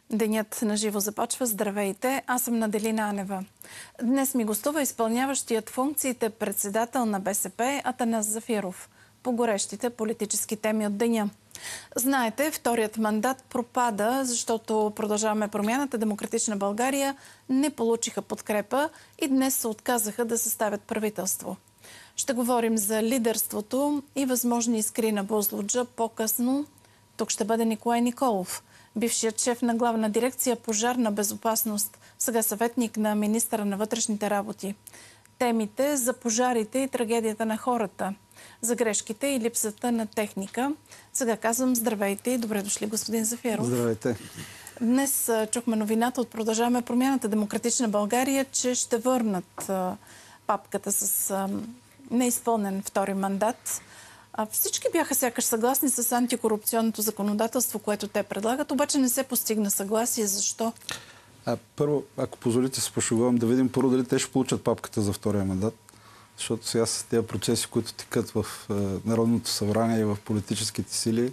Денят на живо започва. Здравейте, аз съм Наделина Анева. Днес ми гостува изпълняващият функциите председател на БСП Атанас Зафиров по горещите политически теми от деня. Знаете, вторият мандат пропада, защото Продължаваме промяната, Демократична България не получиха подкрепа и днес се отказаха да съставят правителство. Ще говорим за лидерството и възможни искри на Бузлуджа по-късно. Тук ще бъде Николай Николов, бившият шеф на Главна дирекция Пожарна безопасност, сега съветник на министъра на вътрешните работи. Темите за пожарите и трагедията на хората, за грешките и липсата на техника. Сега казвам здравейте и добре дошли, господин Зафиров. Здравейте. Днес чухме новината от Продължаваме промяната, Демократична България, че ще върнат папката с неизпълнен втори мандат. Всички бяха сякаш съгласни с антикорупционното законодателство, което те предлагат, обаче не се постигна съгласие. Защо? Първо, ако позволите се пошугувам, да видим първо дали те ще получат папката за втория мандат. Защото сега с тези процеси, които текат в Народното събрание и в политическите сили,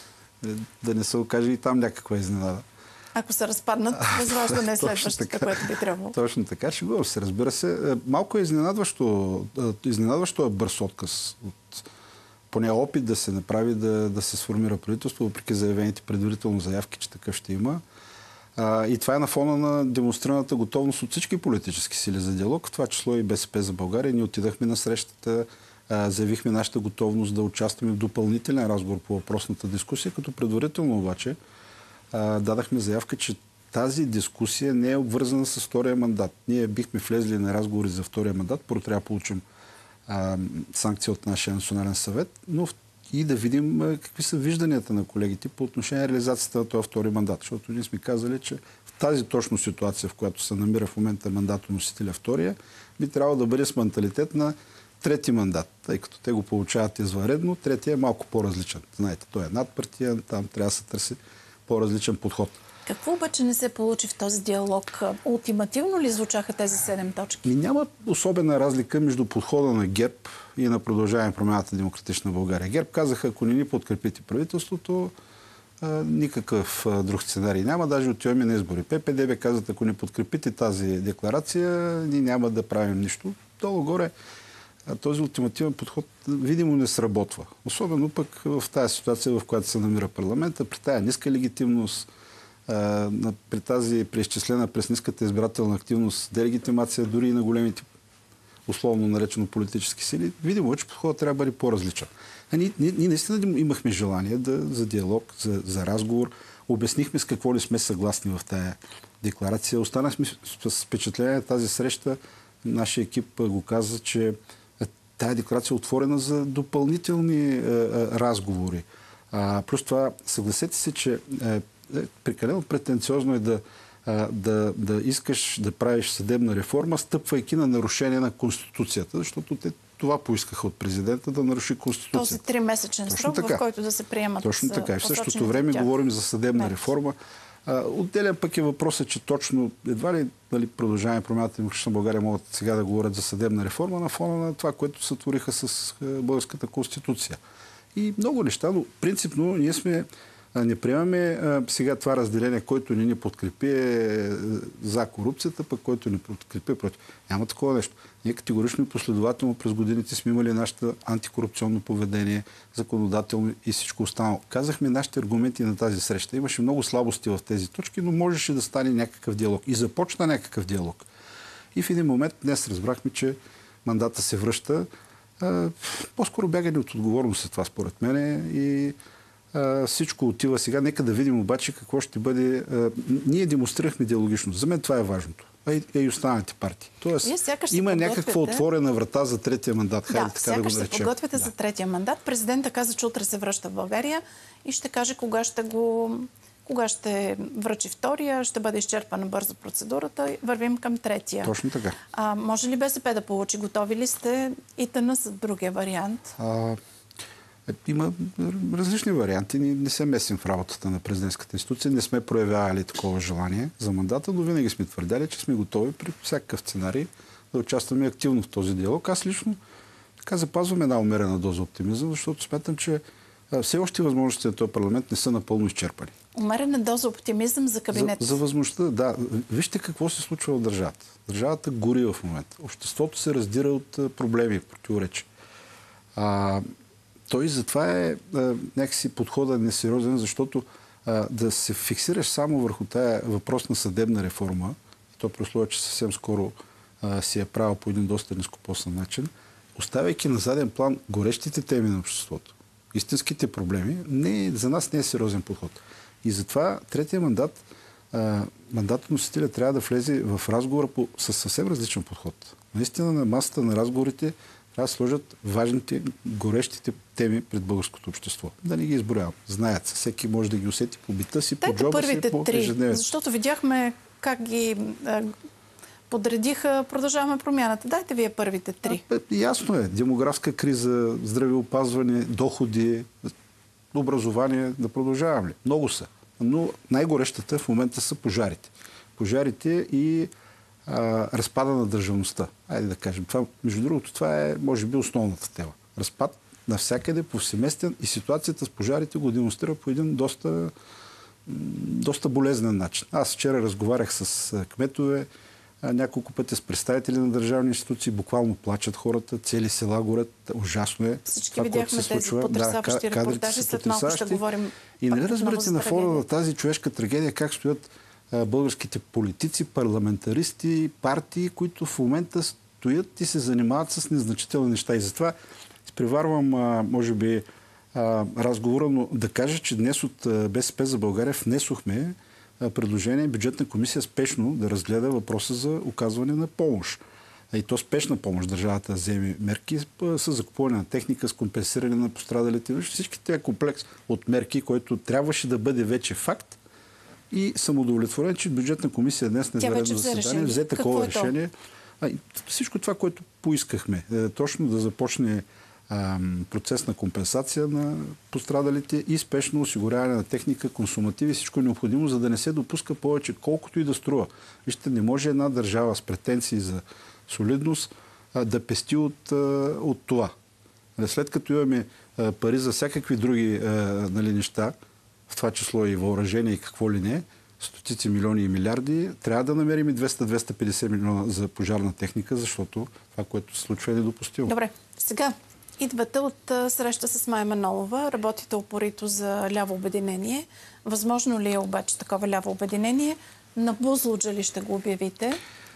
да не се окаже и там някаква изненада. Ако се разпаднат, възраждане е следващото, което би трябвало. Точно така, ще се разбира се. Малко е изненадващо е бърз отказ от поне опит да се направи да се сформира правителство, въпреки заявените предварително заявки, че такъв ще има. И това е на фона на демонстрираната готовност от всички политически сили за диалог, в това число и БСП за България. Ние отидахме на срещата, заявихме нашата готовност да участваме в допълнителен разговор по въпросната дискусия, като предварително обаче дадахме заявка, че тази дискусия не е обвързана с втория мандат. Ние бихме влезли на разговори за втория мандат, първо трябва да получим санкция от нашия национален съвет, но и да видим какви са вижданията на колегите по отношение на реализацията на този втори мандат. Защото ние сме казали, че в тази точно ситуация, в която се намира в момента мандатоносителя втория, би трябвало да бъде с менталитет на трети мандат, тъй като те го получават извънредно, третия е малко по-различен. Знаете, той е надпартиен, там трябва да се търси по-различен подход. Какво обаче не се получи в този диалог? Ултимативно ли звучаха тези 7 точки? Няма особена разлика между подхода на ГЕРБ и на Продължаваме промяната Демократична България. ГЕРБ казаха, ако не ни подкрепите правителството, никакъв друг сценарий няма, даже отиваме на избори. ППДБ казват, ако не подкрепите тази декларация, ние няма да правим нищо. Долу-горе този ултимативен подход видимо не сработва. Особено пък в тази ситуация, в която се намира парламента, при тази ниска легитимност, при тази преизчислена през ниската избирателна активност, делегитимация дори и на големите, условно наречено политически сили, видимо, че подходът трябва да бъде по-различен. Ние наистина имахме желание за диалог, за разговор. Обяснихме с какво ли сме съгласни в тази декларация. Останахме с впечатление тази среща. Нашия екип го каза, че тази декларация е отворена за допълнителни разговори. Плюс това, съгласете се, че прекалено претенциозно е да искаш да правиш съдебна реформа, стъпвайки на нарушение на Конституцията, защото те това поискаха от президента да наруши Конституцията. Този 3-месечен срок, в който да се приемат. Точно така. В същото време говорим за съдебна реформа. Отделен пък е въпросът, че точно едва ли Продължаваме промяната Демократична България могат сега да говорят за съдебна реформа на фона на това, което сътвориха с българската Конституция. И много неща, но принципно ние не приемаме сега това разделение, който ни подкрепи за корупцията, пък който ни подкрепи против. Няма такова нещо. Ние категорично и последователно през годините сме имали нашето антикорупционно поведение, законодателно и всичко останало. Казахме нашите аргументи на тази среща. Имаше много слабости в тези точки, но можеше да стане някакъв диалог. И започна някакъв диалог. И в един момент днес разбрахме, че мандата се връща. По-скоро бягане от отговорност е това, според мен. И всичко отива сега. Нека да видим обаче какво ще бъде. Ние демонстрирахме диалогичност. За мен това е важното. И останалите партии. Тоест, има някаква отворена врата за третия мандат. Хайде, така да го наречем. Се подготвяте за третия мандат. Президента каза, че утре се връща в България и ще каже кога ще връчи втория, ще бъде изчерпана бързо процедурата и вървим към третия. Точно така. Може ли БСП да получи? Готови ли сте и тъна за другия вариант? Има различни варианти. Ние не се месим в работата на президентската институция. Не сме проявявали такова желание за мандата, но винаги сме твърдяли, че сме готови при всякакъв сценарий да участваме активно в този диалог. Аз лично така запазвам една умерена доза оптимизъм, защото смятам, че все още възможностите на този парламент не са напълно изчерпани. Умерена доза оптимизъм за кабинет. За възможността, да. Вижте какво се случва в държавата. Държавата гори в момента. Обществото се раздира от проблеми, противоречия. Той затова е някакси подхода несериозен, защото да се фиксираш само върху тая въпрос на съдебна реформа, и то при условие, че съвсем скоро си е правил по един доста нископосан начин, оставяйки на заден план горещите теми на обществото, истинските проблеми, за нас не е сериозен подход. И затова третия мандат, мандатоносителя трябва да влезе в разговора с съвсем различен подход. Наистина на масата на разговорите трябва да сложат важните, горещите теми пред българското общество. Да не ги изборявам. Знаят се. Всеки може да ги усети по бита си, по джоба си, по ежедневието. Защото видяхме как ги подредиха. Продължаваме промяната. Дайте вие първите три. Ясно е. Демографска криза, здравеопазване, доходи, образование. Да продължавам ли? Много са. Но най-горещата в момента са пожарите. Пожарите и разпада на държавността. Айде да кажем. Между другото, това е, може би, основната тема. Разпад навсякъде, повсеместен, и ситуацията с пожарите го демонстрира по един доста болезнен начин. Аз вчера разговарях с кметове, няколко пъти с представители на държавни институции, буквално плачат хората, цели села горят. Ужасно е. Всички това, видяхме тези потресаващи репортажи, след малко ще говорим. И нали разберете на фона на тази човешка трагедия как стоят българските политици, парламентаристи, партии, които в момента стоят и се занимават с незначителни неща. И затова изпреварвам, може би, разговора, но да кажа, че днес от БСП за България внесохме предложение бюджетна комисия спешно да разгледа въпроса за оказване на помощ. И то спешна помощ. Държавата вземе мерки с закупуване на техника, с компенсиране на пострадалите. Всички тези комплекс от мерки, който трябваше да бъде вече факт, и съм удовлетворен, че бюджетна комисия днес на извънредно заседание взе такова решение. Всичко това, което поискахме. Точно да започне процес на компенсация на пострадалите и спешно осигуряване на техника, консумативи, всичко необходимо, за да не се допуска повече, колкото и да струва. Вижте, не може една държава с претенции за солидност да пести от това. След като имаме пари за всякакви други неща, в това число и въоръжение и какво ли не, стотици милиони и милиарди, трябва да намерим и 200-250 милиона за пожарна техника, защото това, което се случва, е недопустимо. Добре, сега идвате от среща с Мая Манолова, работите упорито за ляво обединение. Възможно ли е обаче такова ляво обединение? На Бузлуджа ли ще го обявите?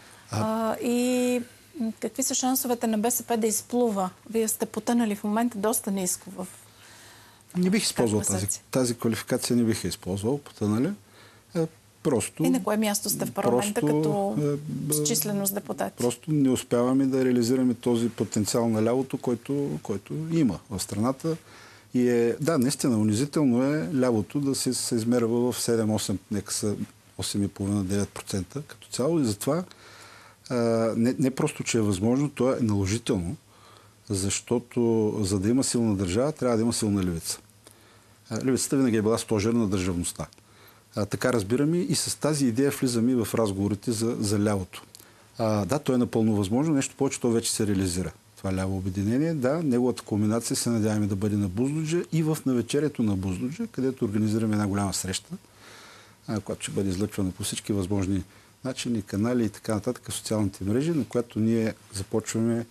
И какви са шансовете на БСП да изплува? Вие сте потънали в момента доста ниско в... Не бих използвал тази квалификация, не бих я използвал, потънали. Просто... И на кое място сте в парламента като численост депутати? Просто не успяваме да реализираме този потенциал на лявото, който има в страната. И да, наистина, унизително е лявото да се измерва в 7-8, нека са 8,5-9% като цяло. И затова не просто, че е възможно, то е наложително, защото за да има силна държава, трябва да има силна левица. Левицата винаги е била стожер на държавността. Така разбираме и с тази идея влизаме в разговорите за лявото. Да, то е напълно възможно. Нещо повече, то вече се реализира. Това ляво обединение. Да, неговата кулминация се надяваме да бъде на Бузлуджа и в навечерието на Бузлуджа, където организираме една голяма среща, която ще бъде излъчвана по всички възможни начини, канали и така нататък в социалните мрежи, на която ние започваме,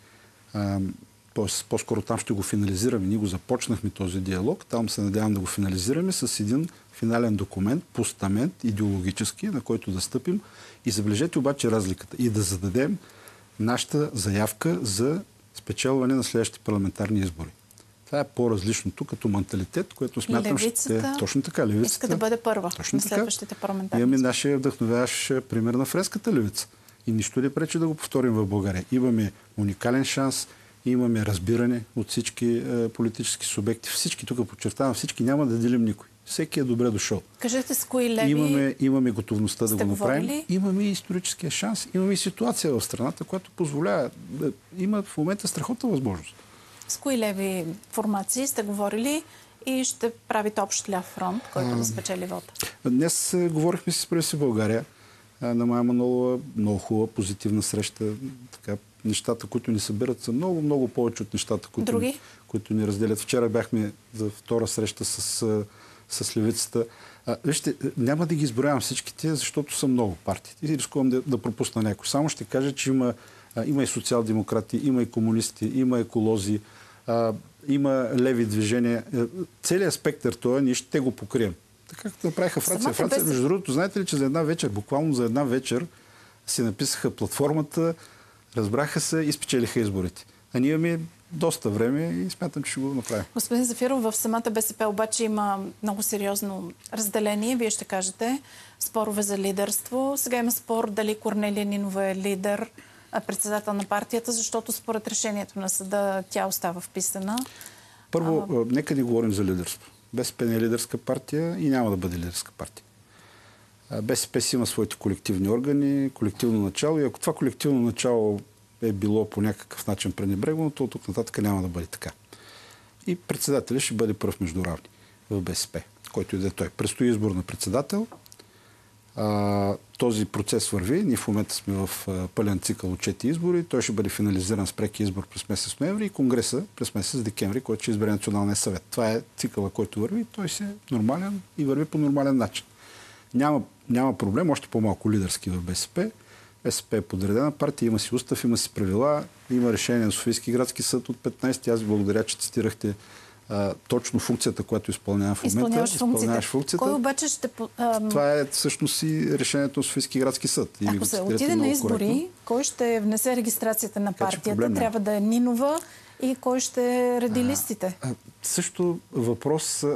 по-скоро там ще го финализираме. Ние го започнахме този диалог. Там се надявам да го финализираме с един финален документ, постамент, идеологически, на който да стъпим. И забележете обаче разликата. И да зададем нашата заявка за спечелване на следващите парламентарни избори. Това е по-различното като менталитет, което смятам, ще е точно така. Левицата иска да бъде първа на следващите парламентарни избори. Имаме нашия вдъхновяващ пример на френската левица. И нищо не пречи да го повторим в България. Имаме уникален шанс, имаме разбиране от всички политически субекти. Всички, тук подчертавам, всички, няма да делим никой. Всеки е добре дошъл. Кажете с кои леви имаме готовността да го направим. Имаме и историческия шанс. Имаме и ситуация в страната, която позволява. Има в момента страхотна възможност. С кои леви формации сте говорили и ще правите общ ляв фронт, който да спечели вода? Днес говорихме с Изправи се България на Мая Манолова. Много хубава, позитивна среща. Така, нещата, които ни събират, са много, много повече от нещата, които ни разделят. Вчера бяхме за втора среща с левицата. Вижте, няма да ги изброявам всичките, защото са много партиите и рискувам да пропусна някой. Само ще кажа, че има и социал-демократи, има и комунисти, има еколози, има леви движения. Целият спектър това, ние ще го покрием. Така както направиха Франция. Между другото, знаете ли, че за една вечер, буквално за една вечер, си написаха платформата, разбраха се и спечелиха изборите. А ние имаме доста време и смятам, че ще го направим. Господин Зафиров, в самата БСП обаче има много сериозно разделение. Вие ще кажете спорове за лидерство. Сега има спор дали Корнелия Нинова е лидер, председател на партията, защото според решението на съда тя остава вписана. Първо, нека не говорим за лидерство. БСП не е лидерска партия и няма да бъде лидерска партия. БСП си има своите колективни органи, колективно начало и ако това колективно начало е било по някакъв начин пренебрегвано, то от тук нататък няма да бъде така. И председателят ще бъде пръв между равни в БСП, който и да е той. Предстои избор на председател. Този процес върви. Ние в момента сме в пълен цикъл от 4 избори. Той ще бъде финализиран с преки избор през месец ноември и Конгреса през месец декември, който ще избере Националния съвет. Това е цикъла, който върви. Той си е нормален и върви по нормален начин. Няма проблем, още по-малко лидерски в БСП. БСП е подредена партия, има си устав, има си правила, има решение на Софийски градски съд от 15. Аз ви благодаря, че цитирахте точно функцията, която изпълнява в момента. Изпълняваш функцията. Кой обаче ще... Това е всъщност и решението на Софийски градски съд. И ако се отиде на избори, коректно, кой ще внесе регистрацията на партията? Трябва да е Нинова и кой ще реди листите? Също въпрос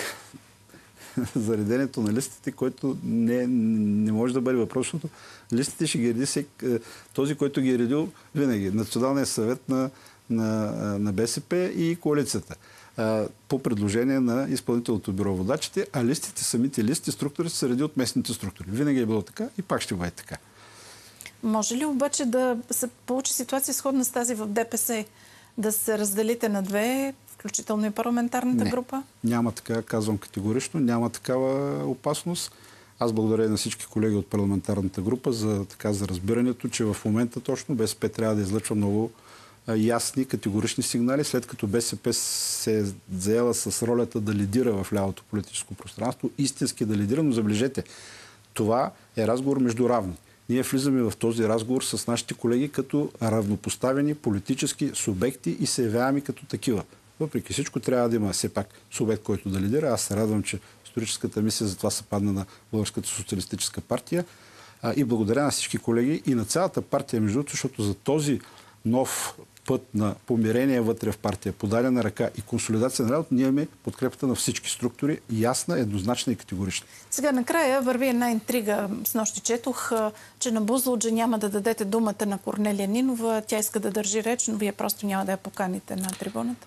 за реденето на листите, който не може да бъде въпрос, защото листите ще ги реди този, който ги е редил винаги. Националният съвет на БСП и коалицията. По предложение на изпълнителното бюро водачите, а листите, самите листи, структури се реди от местните структури. Винаги е било така и пак ще бъде така. Може ли обаче да се получи ситуация сходна с тази в ДПС? Да се разделите на две, включително и парламентарната група? Няма така, казвам категорично, няма такава опасност. Аз благодаря на всички колеги от парламентарната група за разбирането, че в момента точно БСП трябва да излъчва много ясни, категорични сигнали, след като БСП се е заела с ролята да лидира в лявото политическо пространство, истински да лидира, но забележете, това е разговор между равни. Ние влизаме в този разговор с нашите колеги като равнопоставени политически субекти и се явяваме като такива. Въпреки всичко трябва да има все пак субект, който да лидира. Аз се радвам, че историческата мисия за това се падна на Българската социалистическа партия. И благодаря на всички колеги и на цялата партия, между другото, защото за този нов път на помирение вътре в партия, подадена ръка и консолидация на работа, ние имаме подкрепата на всички структури, ясна, еднозначна и категорична. Сега накрая върви една интрига. Снощи четох, че на Бузлуджа няма да дадете думата на Корнелия Нинова. Тя иска да държи реч, но вие просто няма да я поканите на трибуната.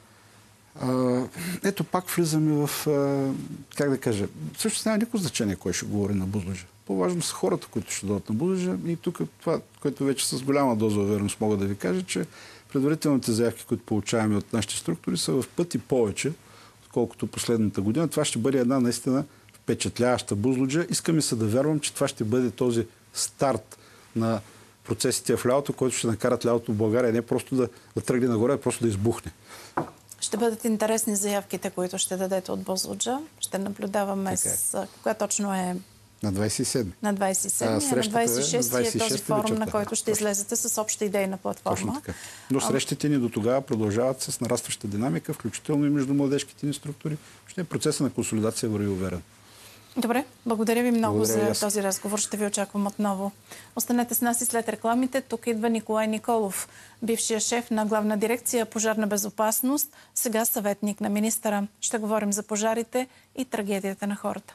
Ето пак влизаме в, как да кажа, всъщност няма никакво значение кой ще говори на Бузлуджа. По-важно са хората, които ще дойдат на Бузлуджа. И тук това, което вече с голяма доза увереност мога да ви кажа, че предварителните заявки, които получаваме от нашите структури, са в пъти повече, отколкото последната година. Това ще бъде една наистина впечатляваща Бузлуджа. Искаме се да вярвам, че това ще бъде този старт на процесите в лявото, който ще накарат лявото в България не просто да тръгне нагоре, а просто да избухне. Ще бъдат интересни заявките, които ще дадете от Бузлуджа. Ще наблюдаваме кога точно е... На 27. На 27. На 26 е този форум, на който ще излезете с обща идейна платформа. Точно така. Но срещите ни до тогава продължават с нарастваща динамика, включително и между младежките ни структури. Ще процеса на консолидация върви уверен. Добре, благодаря ви много за този разговор. Ще ви очаквам отново. Останете с нас и след рекламите. Тук идва Николай Николов, бившия шеф на Главна дирекция Пожарна безопасност, сега съветник на министъра. Ще говорим за пожарите и трагедията на хората.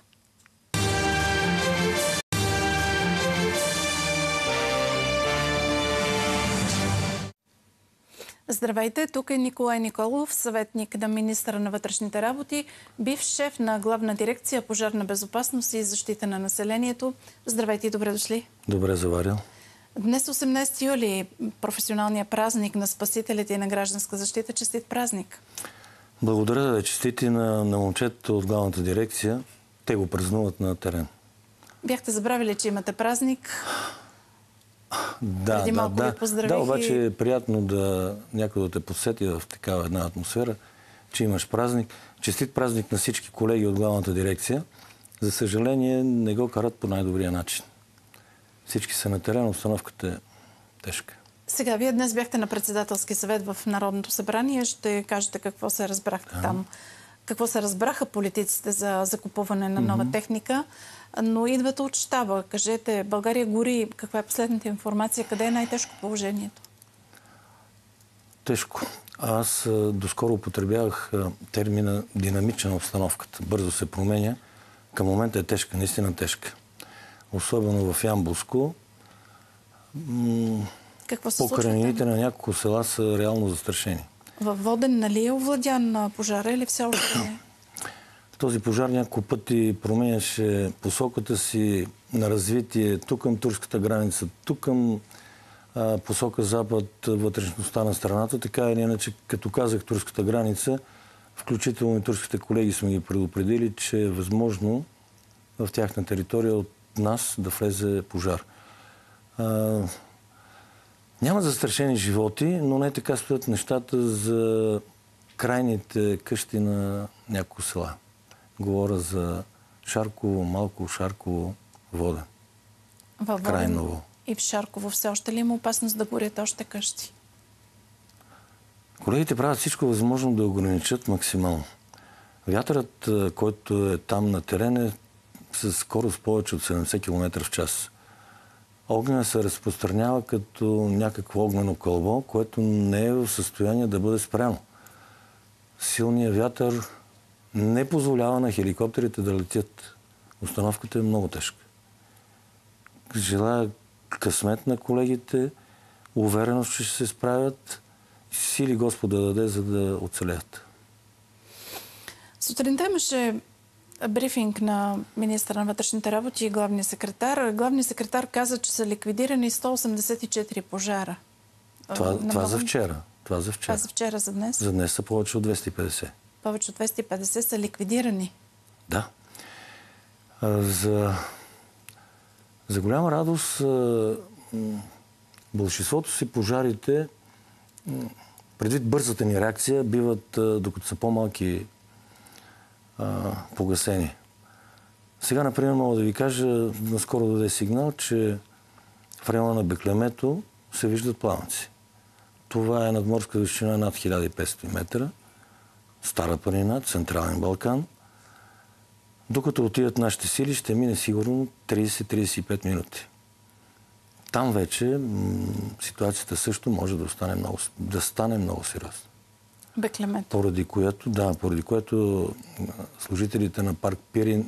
Здравейте, тук е Николай Николов, съветник на министъра на вътрешните работи, бивш шеф на Главна дирекция Пожарна безопасност и защита на населението. Здравейте и добре дошли. Добре заварил. Днес 18 юли, професионалния празник на спасителите и на гражданска защита. Честит празник. Благодаря, честити на момчетата от Главната дирекция. Те го празнуват на терен. Бяхте забравили, че имате празник. Да, обаче е приятно да някой да те подсети в такава една атмосфера, че имаш празник. Честит празник на всички колеги от Главната дирекция. За съжаление, не го карат по най-добрия начин. Всички са на терен, обстановката е тежка. Сега, вие днес бяхте на председателски съвет в Народното събрание. Ще кажете какво се разбрахте там. Какво се разбраха политиците за закупуване на нова техника. Но идвате от щаба. Кажете, България гори. Каква е последната информация? Къде е най-тежко положението? Тежко. Аз доскоро употребявах термина динамична обстановката. Бързо се променя. Към момента е тежка, наистина тежка. Особено в Ямболско. Покрайнините на няколко села са реално застрашени. Във Воден, нали е овладян пожара или все още не? Този пожар няколко пъти променяше посоката си на развитие тук към турската граница, тук към посока запад, вътрешността на страната. Така или иначе, като казах турската граница, включително и турските колеги сме ги предупредили, че е възможно в тяхна територия от нас да влезе пожар. Няма застрашени животи, но не така стоят нещата за крайните къщи на няколко села. Говоря за Шарково, Малко Шарково, Воден. Крайново. И в Шарково все още ли има опасност да горят още къщи? Колегите правят всичко възможно да ограничат максимално. Вятърът, който е там на терен, е с скорост повече от 70 км в час. Огнена се разпространява като някакво огнено кълбо, което не е в състояние да бъде спряно. Силният вятър не позволява на хеликоптерите да летят. Установката е много тежка. Желая късмет на колегите, увереност, че ще се справят и сили Господа да даде, за да оцелеят. Сутринта имаше брифинг на министъра на вътрешните работи и главния секретар. Главният секретар каза, че са ликвидирани 184 пожара. Това за вчера. Това за вчера, за днес? За днес са повече от 250. Повече от 250 са ликвидирани? Да. За голяма радост, большинството си пожарите, предвид бързата ни реакция, биват, докато са по-малки, погасени. Сега, например, мога да ви кажа, наскоро даде сигнал, че в района на Беклемето се виждат пламъци. Това е надморска височина над 1500 метра, Стара планина, Централен Балкан. Докато отидат нашите сили, ще мине сигурно 30-35 минути. Там вече ситуацията също може да стане много сериозна. Беклемето. Поради което служителите на парк Пирин,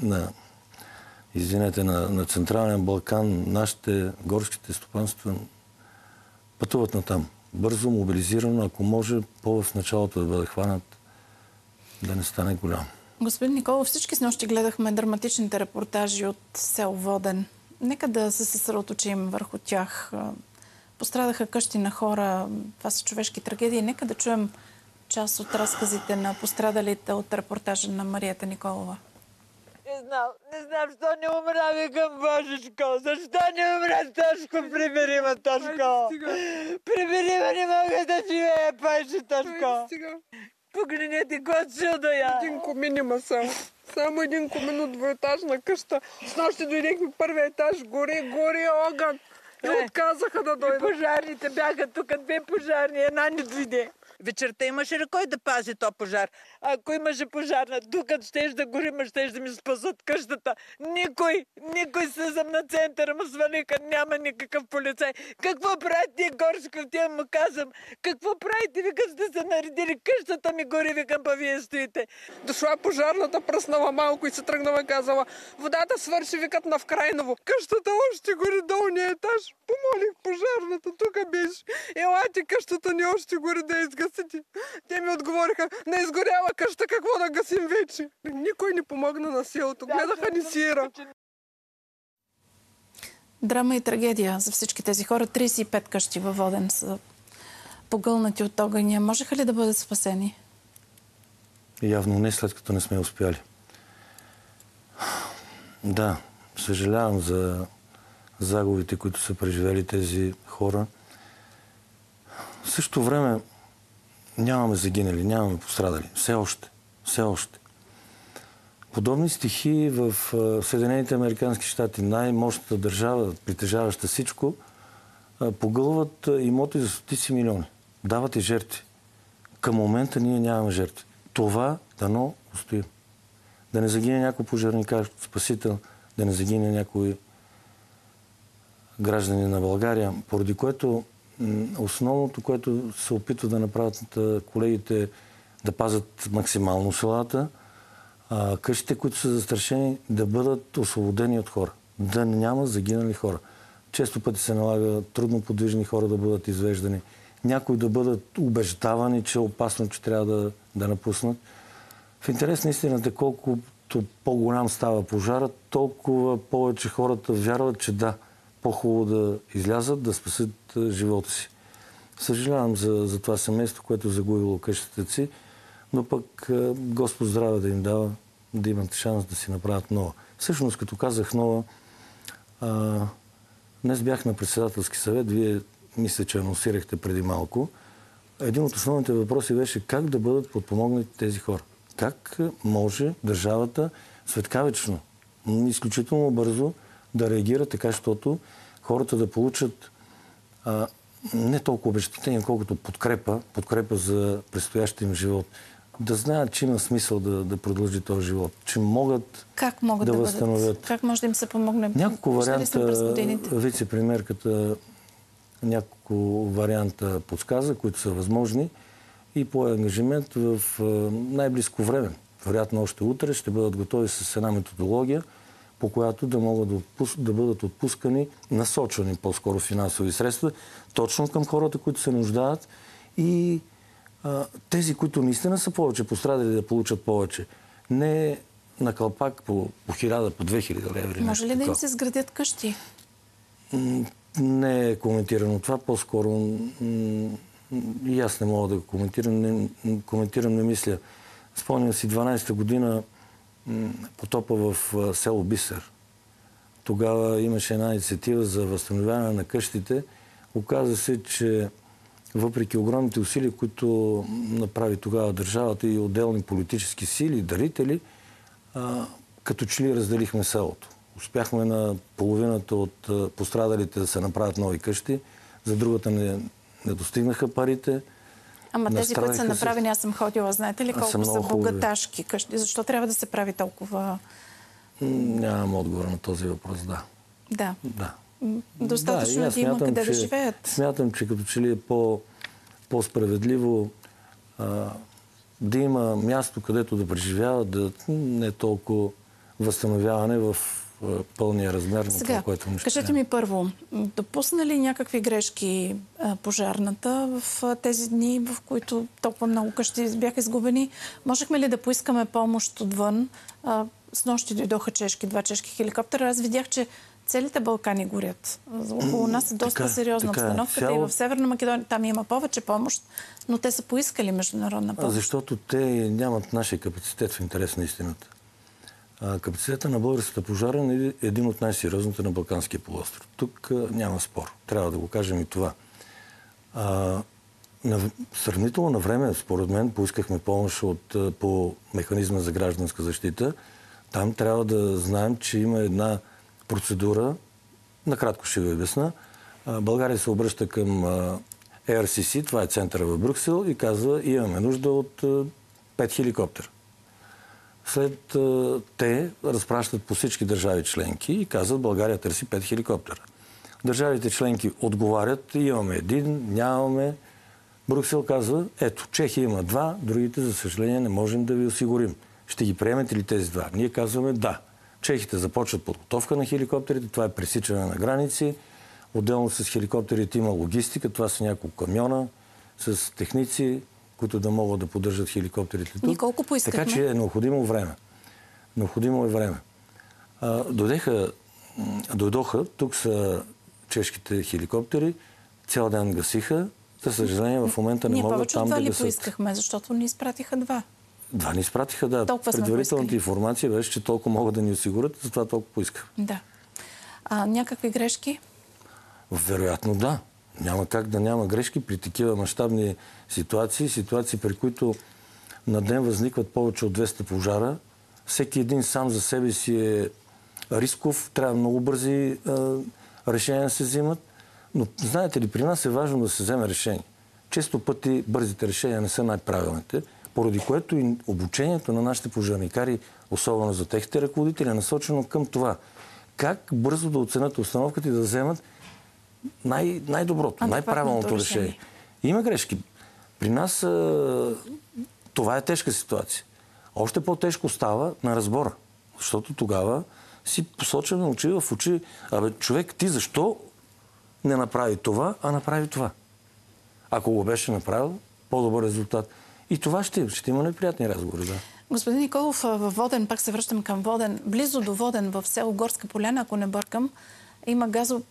на Централен Балкан, нашите горските стопанства пътуват натам. Бързо, мобилизирано, ако може, в началото да бъде хванат, да не стане голям. Господин Николов, всички снощи гледахме драматичните репортажи от село Воден. Нека да се съсредоточим върху тях. Пострадаха къщи на хора, това са човешки трагедии. Нека да чуем част от разказите на пострадалите от репортажа на Марията Николова. Не знам, защо не умра, викам, Божечко. Защо не умра, Тошко, примирима, Тошко. Примирима, не мога да живея, пайше, Тошко. Погледнете, кой чудо я. Един комин има само един комин от двоетажна къща. С нощи дойдехме първия етаж, гори огън. И отказаха да дойдат. И пожарните бяха тук, 2 пожарни, една не дойде. Вечерта имаше ли кой да пази то пожар? Ако имаше пожар, тук щеш да горим, щеш да ми спасат къщата. Никой слизам на центъра, му свалиха, няма никакъв полицай. Какво правите, Горшко? Тя му казвам, какво правите? Вика, сте се наредили, къщата ми гори, викам, па вие стоите. Дошла пожарната, пръснала малко и се тръгнала, казала, водата свърши, викат на Вкрайново. Къщата още гори долния етаж. Помолих пожарната, тук беше. Елате, къщата ни още гори да изгасите. Те ми отговориха, не изгоряла къща, какво да гасим вече? Никой не помогна на селото. Гледаха ни сира. Драма и трагедия за всички тези хора. 35 къщи във Воден са погълнати от огъня. Можеха ли да бъдат спасени? Явно не, след като не сме успяли. Да, съжалявам за загубите, които са преживели тези хора. В същото време нямаме загинали, нямаме пострадали. Все още. Подобни стихии в Съединените американски щати, най-мощната държава, притежаваща всичко, погълват имоти за стотици милиони. Дават и жертви. Към момента ние нямаме жертви. Това дано устоим. Да не загине някой пожарникар, спасител, да не загине някой граждани на България, поради което основното, което се опитва да направят колегите, да пазят максимално селата, къщите, които са застрашени, да бъдат освободени от хора. Да няма загинали хора. Често пъти се налага трудно подвижни хора да бъдат извеждани. Някои да бъдат убеждавани, че е опасно, че трябва да напуснат. В интерес на истината, колкото по-голям става пожара, толкова повече хората вярват, че да, по-хубаво да излязат, да спасят живота си. Съжалявам за това семейство, което загубило къщата си, но пък Господ здраве да им дава, да имат шанс да си направят нова. Всъщност, като казах нова, днес бях на председателски съвет, вие мисля, че анонсирахте преди малко. Един от основните въпроси беше как да бъдат подпомогнати тези хора. Как може държавата светкавично, изключително бързо да реагира така, защото хората да получат не толкова обезщетение, колкото подкрепа за предстоящия им живот. Да знаят, че има смисъл да продължи този живот, че могат да възстановят. Как може да им се помогне? Няколко варианта, вице-премиерката няколко варианта подсказа, които са възможни и по ангажимент в най-близко време. Вероятно още утре ще бъдат готови с една методология, по която да могат да бъдат отпускани, насочвани по-скоро финансови средства, точно към хората, които се нуждаят и тези, които наистина са повече пострадали, да получат повече. Не на кълпак по 1000, по 2000 лева. Може ли да им се сградят къщи? Не е коментирано това. По-скоро и аз не мога да го коментирам. Не мисля. Спомням си 12-та година потопа в село Бисер. Тогава имаше една инициатива за възстановяване на къщите. Оказа се, че въпреки огромните усилия, които направи тогава държавата и отделни политически сили, дарители, като че ли разделихме селото. Успяхме на половината от пострадалите да се направят нови къщи, за другата не достигнаха парите. Ама тези, които са направени, аз съм ходила, знаете ли колко са богаташки къщи? Защо трябва да се прави толкова? Нямам отговор на този въпрос, да. Достатъчно да има къде да живеят. Смятам, че като че ли е по-справедливо да има място, където да преживяват, да не толкова възстановяване в пълния размер на това, което му ще. Кажете ми първо, допусна ли някакви грешки пожарната в тези дни, в които толкова много къщи бяха изгубени? Можехме ли да поискаме помощ отвън? Снощи дойдоха два чешки хеликоптера. Аз видях, че целите Балкани горят. Около нас е доста сериозна обстановката и в Северна Македония там има повече помощ, но те са поискали международна помощ. Защото те нямат нашия капацитет в интерес на истината. Капацитета на българската пожарна е един от най-сериозните на Балканския полуостров. Тук няма спор. Трябва да го кажем и това. Сравнително на време, според мен, поискахме помощ по механизма за гражданска защита. Там трябва да знаем, че има една процедура, накратко ще ви обясна. България се обръща към ARCC, това е центъра в Брюксел, и казва, имаме нужда от 5 хеликоптера. След те разпращат по всички държави членки и казват, България търси 5 хеликоптера. Държавите членки отговарят, имаме един, нямаме. Брюксел казва, ето, Чехия има 2, другите, за съжаление, не можем да ви осигурим. Ще ги приемете ли тези 2? Ние казваме да. Чехите започват подготовка на хеликоптерите, това е пресичане на граници. Отделно с хеликоптерите има логистика, това са няколко камиона с техници, които да могат да поддържат хеликоптерите тук. Ние колко поискахме? Така че е необходимо време. Необходимо е време. Дойдоха, тук са чешките хеликоптери, цял ден гасиха. За съжаление, в момента не могат там да гасат. Ние повече от 2 ли поискахме, защото ни изпратиха 2? 2 ни изпратиха, да. Предварителната информация беше, че толкова могат да ни осигурят, затова толкова поисках. Да. Някакви грешки? Вероятно да. Няма как да няма грешки при такива мащабни ситуации, при които на ден възникват повече от 200 пожара. всеки един сам за себе си е рисков, трябва много бързи решения да се взимат. Но знаете ли, при нас е важно да се вземе решение. Често пъти бързите решения не са най-правилните, поради което и обучението на нашите пожарникари, особено за техните ръководители, е насочено към това. Как бързо да оценят обстановката и да вземат най-доброто, най-правилното решение. Има грешки. При нас това е тежка ситуация. Още по-тежко става на разбора. Защото тогава си посочваме очи в очи. Човек, ти защо не направи това, а направи това? Ако го беше направил, по-добър резултат. И това ще има неприятни разговори, да. Господин Николов, във Воден, пак се връщам към Воден, близо до Воден, в село Горска поляна, ако не бъркам, има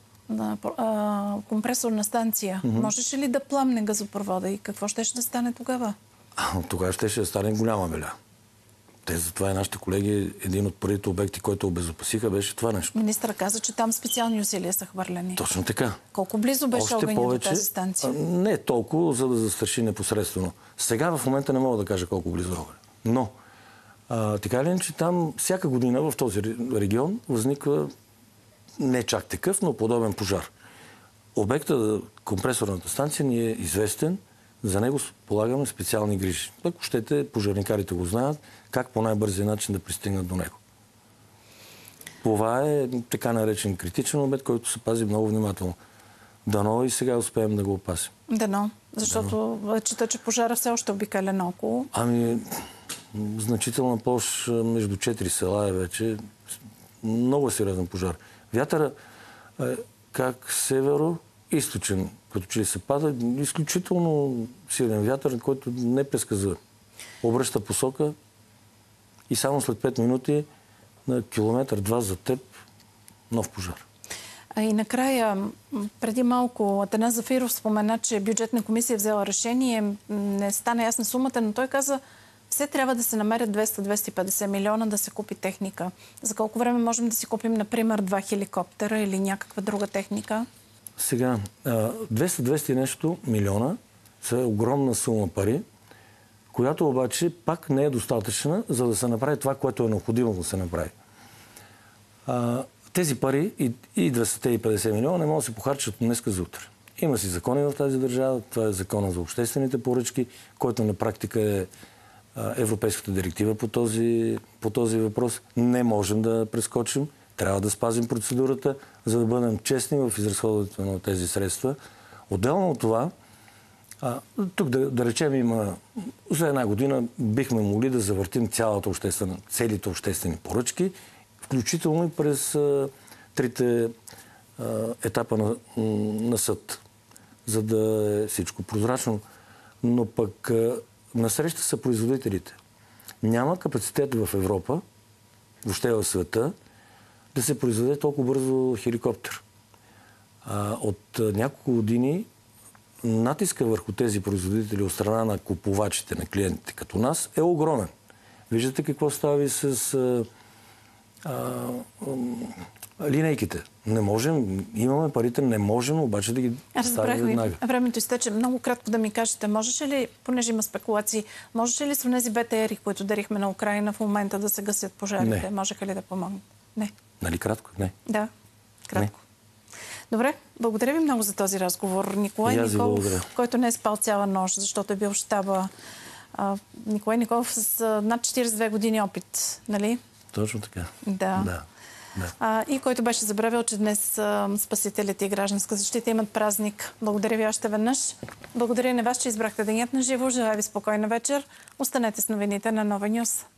компресорна станция. Можеше ли да пламне газопровода и какво ще да стане тогава? Тогава ще да стане голяма беля. Затова и нашите колеги, един от първите обекти, който обезопасиха, беше това нещо. Министър каза, че там специални усилия са хвърлени. Точно така. Колко близо беше огъня до тази станция? Не толкова, за да застраши непосредствено. Сега в момента не мога да кажа колко близо огъня. Но, така ли, че там всяка година в този регион възниква не чак такъв, но подобен пожар. Обекта, компресорната станция, ни е известен. За него полагаме специални грижи. Ако щете, пожарникарите го знаят, как по най-бързия начин да пристигнат до него. Това е така наречен критичен обект, който се пази много внимателно. Дано и сега успеем да го опасим. Дано, защото чета, че пожара все още обикаля наоколо. Значителна площ между 4 села е вече. Много сериозен пожар. Вятъра как северо-източен, като че ли се пада, изключително силен вятър, който не пресказва. Обръща посока и само след 5 минути на километър-два за теб нов пожар. И накрая, преди малко, Атанас Зафиров спомена, че бюджетна комисия взела решение, не стана ясна сумата, но той каза, все трябва да се намерят 200-250 милиона да се купи техника. За колко време можем да си купим, например, 2 хеликоптера или някаква друга техника? Сега, 200 нещо милиона са огромна сума пари, която обаче пак не е достатъчна, за да се направи това, което е необходимо да се направи. Тези пари и 250 милиона не могат да се похарчат от днеска за утре. Има си закони в тази държава. Това е закона за обществените поръчки, който на практика е европейската директива по този въпрос. Не можем да прескочим. Трябва да спазим процедурата, за да бъдем честни в изразходването на тези средства. Отделно от това, тук да речем има за една година бихме могли да завъртим целите обществени поръчки, включително и през трите етапа на съд, за да е всичко прозрачно. Но пък насреща са производителите. Няма капацитет в Европа, въобще в света, да се произведе толкова бързо хеликоптер. От няколко години натиска върху тези производители от страна на купувачите, на клиентите като нас е огромен. Виждате какво става и с линейките. Не можем, имаме парите, не можем обаче да ги ставим веднага. Времето изтече. Много кратко да ми кажете, можеше ли, понеже има спекулации, можеше ли с тези БТР-и, които дарихме на Украина в момента да се гасят пожарите? Не. Можеха ли да помогнат? Не. Нали кратко? Не. Да, кратко. Не. Добре, благодаря ви много за този разговор. Николай Николов, който не е спал цяла нощ, защото е бил в щаба. Николай Николов с над 42 години опит, нали? Точно така. Да. И който беше забравил, че днес спасителите и гражданска защита имат празник. Благодаря ви още веднъж. Благодаря на вас, че избрахте денят на живо. Желая ви спокойна вечер. Останете с новините на Нова Нюс.